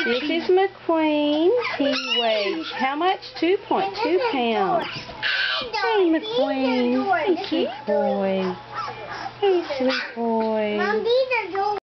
This is McQueen. He weighs how much? 2.2 pounds. Hey, McQueen. Hey, sweet boy. Hey, sweet boy.